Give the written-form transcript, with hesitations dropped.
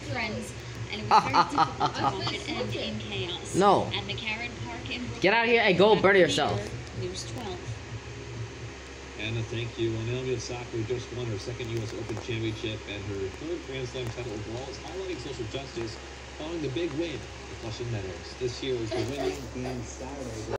friends, and it was very difficult to watch it end in chaos. No. At McCarran Park in Brooklyn, Get out here and go burn yourself. News 12. And a thank you. Naomi Osaka just won her second U.S. Open championship and her third Grand Slam title overall, is highlighting social justice following the big win at Flushing Meadows. This year was the winning team Saturday.